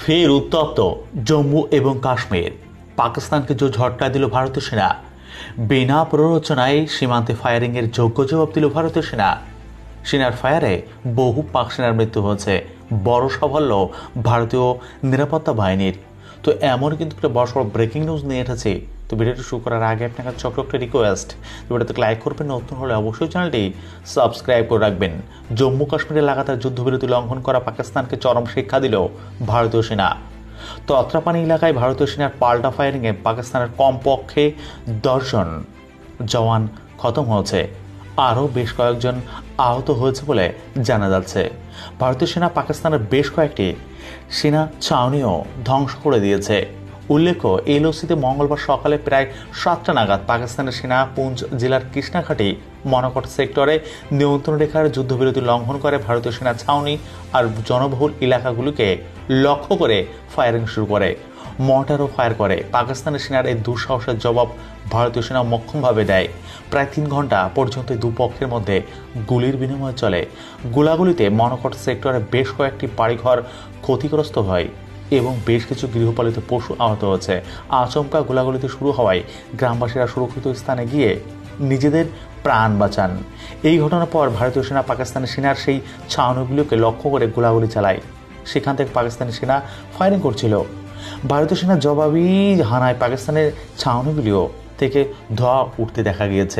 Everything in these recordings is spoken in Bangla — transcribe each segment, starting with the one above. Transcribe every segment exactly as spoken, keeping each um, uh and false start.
ফের উত্তপ্ত জম্মু এবং কাশ্মীর। পাকিস্তানকে যে ঝটকা দিল ভারতীয় সেনা, বিনা প্ররোচনায় সীমান্তে ফায়ারিংয়ের যোগ্য জবাব দিল ভারতীয় সেনা। সেনার ফায়ারে বহু পাক সেনার মৃত্যু হয়েছে, বড় সাফল্য ভারতীয় নিরাপত্তা বাহিনীর। তো এমন কিন্তু একটা বড় সড় ব্রেকিং নিউজ নিয়ে এসেছে। তো ভিডিওটি শুরু করার আগে আপনার কাছে ছোট্ট একটা রিকোয়েস্ট, ভিডিওতে লাইক করবেন, নতুন হলে অবশ্যই চ্যানেলটি সাবস্ক্রাইব করে রাখবেন। জম্মু কাশ্মীরে লাগাতার যুদ্ধবিরতি লঙ্ঘন করা পাকিস্তানকে চরম শিক্ষা দিল ভারতীয় সেনা। তত্রাপানি এলাকায় ভারতীয় সেনার পাল্টা ফায়ারিংয়ে পাকিস্তানের কমপক্ষে দশজন জওয়ান খতম হয়েছে, আরও বেশ কয়েকজন আহত হয়েছে বলে জানা যাচ্ছে। ভারতীয় সেনা পাকিস্তানের বেশ কয়েকটি সেনা ছাউনিও ধ্বংস করে দিয়েছে। উল্লেখ্য, এলওসিতে মঙ্গলবার সকালে প্রায় সাতটা নাগাদ পাকিস্তানের সেনা পুঞ্চ জেলার কৃষ্ণাঘাটি মনাকট সেক্টরে নিয়ন্ত্রণ রেখার যুদ্ধবিরতি লঙ্ঘন করে ভারতীয় সেনা ছাউনি আর জনবহুল এলাকাগুলিকে লক্ষ্য করে ফায়ারিং শুরু করে, মর্টারও ফায়ার করে। পাকিস্তানের সেনার এই দুঃসাহসের জবাব ভারতীয় সেনা মক্ষমভাবে দেয়। প্রায় তিন ঘন্টা পর্যন্ত দুপক্ষের মধ্যে গুলির বিনিময় চলে। গোলাগুলিতে মনাকট সেক্টরে বেশ কয়েকটি বাড়িঘর ক্ষতিগ্রস্ত হয় এবং বেশ কিছু গৃহপালিত পশু আহত হয়েছে। আচমকা গোলাগুলিতে শুরু হওয়ায় গ্রামবাসীরা সুরক্ষিত স্থানে গিয়ে নিজেদের প্রাণ বাঁচান। এই ঘটনার পর ভারতীয় সেনা পাকিস্তানি সেনার সেই ছাউনিগুলোকে লক্ষ্য করে গোলাগুলি চালায়। সেখান থেকে পাকিস্তানি সেনা ফায়ারিং করছিল। ভারতীয় সেনার জবাবি হানায় পাকিস্তানের ছাউনিগুলিও থেকে ধোঁয়া উঠতে দেখা গিয়েছে।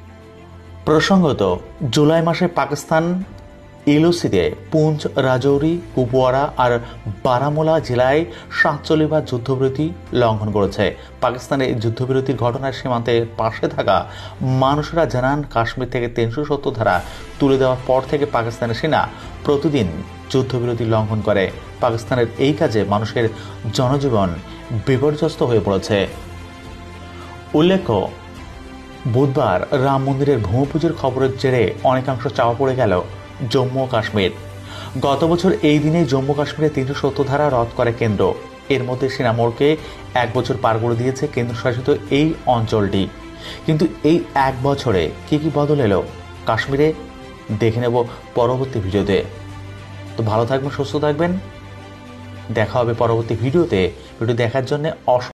প্রসঙ্গত, জুলাই মাসে পাকিস্তান এলওসিতে পুঞ্চ, রাজৌরি, কুপওয়ারা আর বারামুলা জেলায় সাতচল্লিশ বার যুদ্ধবিরতি লঙ্ঘন করেছে। পাকিস্তানের এই যুদ্ধবিরতির ঘটনায় সীমান্তের পাশে থাকা মানুষেরা জানান, কাশ্মীর থেকে তিনশো সত্তর ধারা তুলে দেওয়ার পর থেকে পাকিস্তানের সেনা প্রতিদিন যুদ্ধবিরতি লঙ্ঘন করে। পাকিস্তানের এই কাজে মানুষের জনজীবন বিপর্যস্ত হয়ে পড়েছে। উল্লেখ্য, বুধবার রাম মন্দিরের ভূমিপুজোর খবরের জেরে অনেকাংশ চাপা পড়ে গেল জম্মু ও কাশ্মীর। গত বছর এই দিনে জম্মু কাশ্মীরে তিনশো সত্তর ধারা রদ করে কেন্দ্র। এর মধ্যে সেনা মোড়কে এক বছর পার করে দিয়েছে কেন্দ্রশাসিত এই অঞ্চলটি। কিন্তু এই এক বছরে কি কি বদল এলো কাশ্মীরে, দেখে নেব পরবর্তী ভিডিওতে। তো ভালো থাকবেন, সুস্থ থাকবেন, দেখা হবে পরবর্তী ভিডিওতে। ভিডিও দেখার জন্য অস